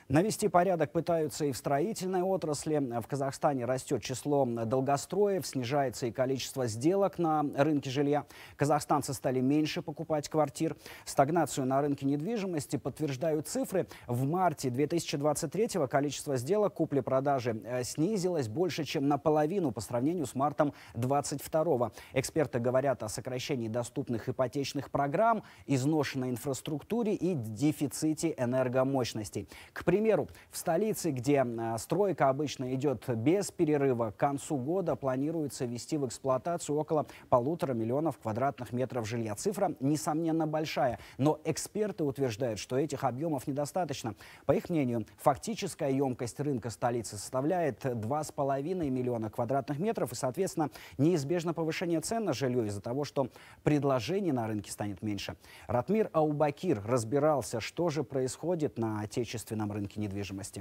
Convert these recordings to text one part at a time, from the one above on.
Навести порядок пытаются и в строительной отрасли. В Казахстане растет число долгостроев, снижается и количество сделок на рынке жилья. Казахстанцы стали меньше покупать квартир. Стагнацию на рынке недвижимости подтверждают цифры. В марте 2023-го количество сделок купли-продажи снизилось больше, чем наполовину по сравнению с мартом 2022-го. Эксперты говорят о сокращении доступных ипотечных программ, изношенной инфраструктуре и дефиците энергомощностей. К примеру, в столице, где стройка обычно идет без перерыва, к концу года планируется ввести в эксплуатацию около 1,5 миллиона квадратных метров жилья. Цифра, несомненно, большая, но эксперты утверждают, что этих объемов недостаточно. По их мнению, фактическая емкость рынка столицы составляет 2,5 миллиона квадратных метров, и, соответственно, неизбежно повышение цен на жилье из-за того, что предложений на рынке станет меньше. Ратмир Аубакир разбирался, что же происходит на отечественном рынке недвижимости.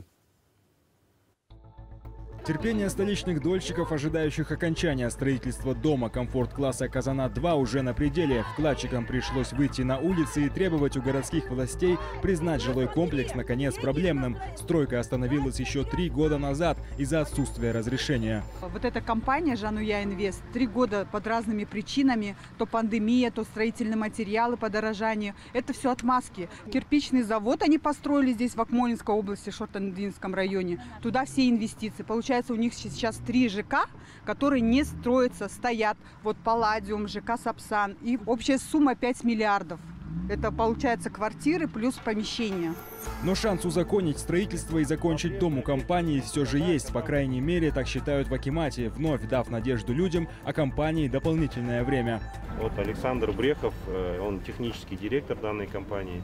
Терпение столичных дольщиков, ожидающих окончания строительства дома комфорт-класса «Казанат-2», уже на пределе. Вкладчикам пришлось выйти на улицы и требовать у городских властей признать жилой комплекс, наконец, проблемным. Стройка остановилась еще 3 года назад из-за отсутствия разрешения. Вот эта компания «Жануя Инвест» 3 года под разными причинами, то пандемия, то строительные материалы, подорожание. Это все отмазки. Кирпичный завод они построили здесь, в Акмолинской области, Шортандинском районе. Туда все инвестиции. Получается, у них сейчас 3 ЖК, которые не строятся, стоят. Вот Палладиум, ЖК Сапсан. И общая сумма 5 миллиардов. Это получается квартиры плюс помещения. Но шанс узаконить строительство и закончить дом у компании все же есть. По крайней мере, так считают в Акимате, вновь дав надежду людям, а компании дополнительное время. Вот Александр Брехов, он технический директор данной компании.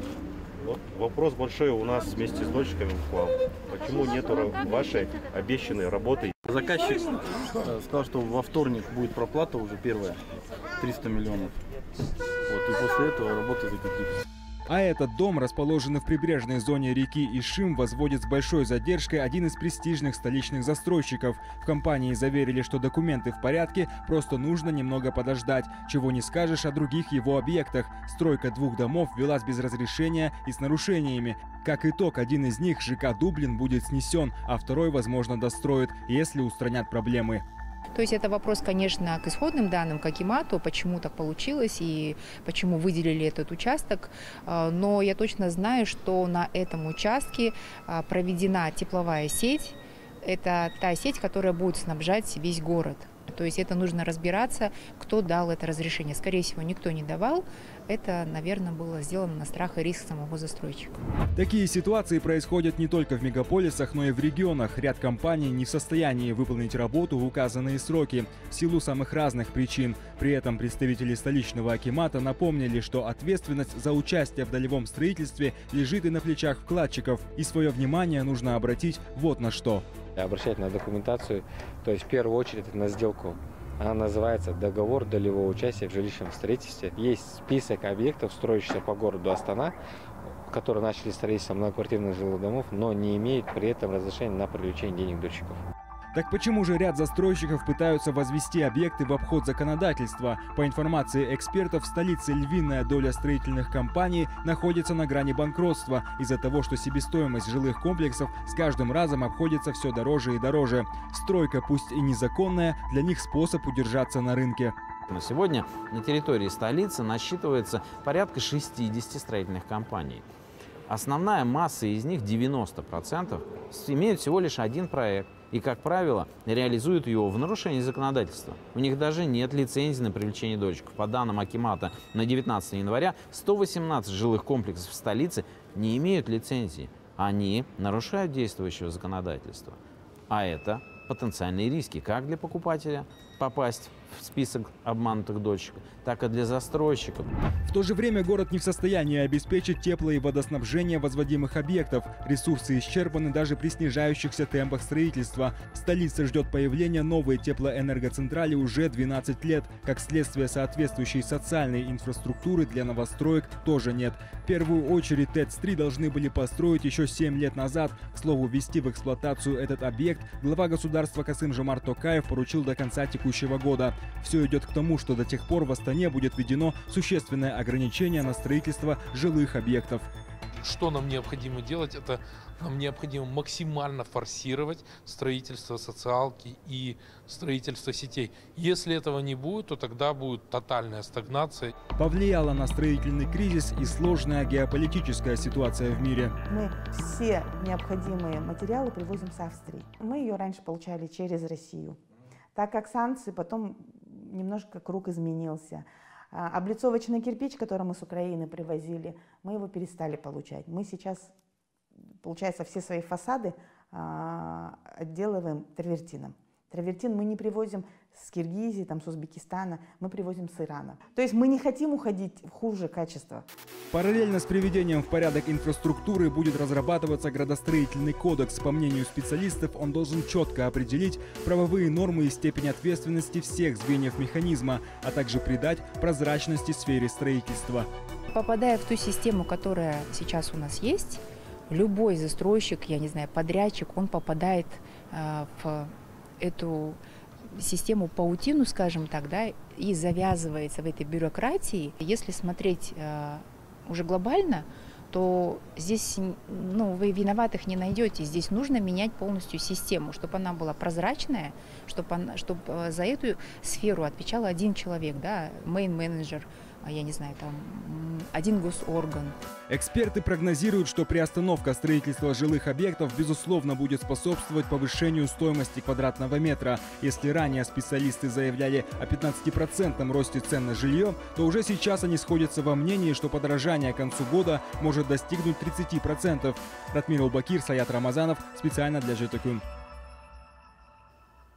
Вот вопрос большой у нас вместе с дольщиками к вам. Почему нету вашей обещанной работы? Заказчик сказал, что во вторник будет проплата уже первая, 300 миллионов. Вот, и после этого работы закрепились. А этот дом, расположенный в прибрежной зоне реки Ишим, возводит с большой задержкой один из престижных столичных застройщиков. В компании заверили, что документы в порядке, просто нужно немного подождать. Чего не скажешь о других его объектах. Стройка 2 домов велась без разрешения и с нарушениями. Как итог, один из них, ЖК «Дублин», будет снесен, а второй, возможно, достроят, если устранят проблемы. То есть это вопрос, конечно, к исходным данным, к Акимату, почему так получилось и почему выделили этот участок. Но я точно знаю, что на этом участке проведена тепловая сеть. Это та сеть, которая будет снабжать весь город. То есть это нужно разбираться, кто дал это разрешение. Скорее всего, никто не давал. Это, наверное, было сделано на страх и риск самого застройщика. Такие ситуации происходят не только в мегаполисах, но и в регионах. Ряд компаний не в состоянии выполнить работу в указанные сроки в силу самых разных причин. При этом представители столичного Акимата напомнили, что ответственность за участие в долевом строительстве лежит и на плечах вкладчиков. И свое внимание нужно обратить вот на что. Обращать на документацию, то есть в первую очередь на сделку. Она называется «Договор долевого участия в жилищном строительстве». Есть список объектов, строящихся по городу Астана, которые начали строительство многоквартирных жилых домов, но не имеют при этом разрешения на привлечение денег дольщиков. Так почему же ряд застройщиков пытаются возвести объекты в обход законодательства? По информации экспертов, в столице львиная доля строительных компаний находится на грани банкротства из-за того, что себестоимость жилых комплексов с каждым разом обходится все дороже и дороже. Стройка, пусть и незаконная, для них способ удержаться на рынке. На сегодня на территории столицы насчитывается порядка 60 строительных компаний. Основная масса из них, 90%, имеют всего лишь один проект. И, как правило, реализуют его в нарушении законодательства. У них даже нет лицензии на привлечение дольщиков. По данным Акимата, на 19 января 118 жилых комплексов в столице не имеют лицензии. Они нарушают действующего законодательства. А это потенциальные риски как для покупателя попасть в список обманутых дольщиков, так и для застройщиков. В то же время город не в состоянии обеспечить тепло- и водоснабжение возводимых объектов. Ресурсы исчерпаны даже при снижающихся темпах строительства. Столица ждет появления новой теплоэнергоцентрали уже 12 лет. Как следствие, соответствующей социальной инфраструктуры для новостроек тоже нет. В первую очередь ТЭЦ-3 должны были построить еще 7 лет назад. К слову, ввести в эксплуатацию этот объект глава государства Касым-Жомарт Токаев поручил до конца текущего года. Все идет к тому, что до тех пор в Астане будет введено существенное ограничение на строительство жилых объектов. что нам необходимо делать, это нам необходимо максимально форсировать строительство социалки и строительство сетей. Если этого не будет, то тогда будет тотальная стагнация. Повлияла на строительный кризис и сложная геополитическая ситуация в мире. Мы все необходимые материалы привозим с Австрии. Мы ее раньше получали через Россию. Так как санкции, потом немножко круг изменился. Облицовочный кирпич, который мы с Украины привозили, мы его перестали получать. Мы сейчас, получается, все свои фасады отделываем травертином. Травертин мы не привозим с Киргизии, там, с Узбекистана, мы привозим с Ирана. То есть мы не хотим уходить в хуже качество. Параллельно с приведением в порядок инфраструктуры будет разрабатываться градостроительный кодекс. По мнению специалистов, он должен четко определить правовые нормы и степень ответственности всех звеньев механизма, а также придать прозрачности сфере строительства. Попадая в ту систему, которая сейчас у нас есть, любой застройщик, я не знаю, подрядчик, он попадает в эту систему паутину, скажем так, да, и завязывается в этой бюрократии. Если смотреть уже глобально, то здесь вы виноватых не найдете. Здесь нужно менять полностью систему, чтобы она была прозрачная, чтобы за эту сферу отвечал один человек, да, мейн-менеджер, я не знаю, там один госорган. Эксперты прогнозируют, что приостановка строительства жилых объектов безусловно будет способствовать повышению стоимости квадратного метра. Если ранее специалисты заявляли о 15% росте цен на жилье, то уже сейчас они сходятся во мнении, что подорожание к концу года может достигнуть 30%. Ратмир Албакир, Саят Рамазанов, специально для ЖТК.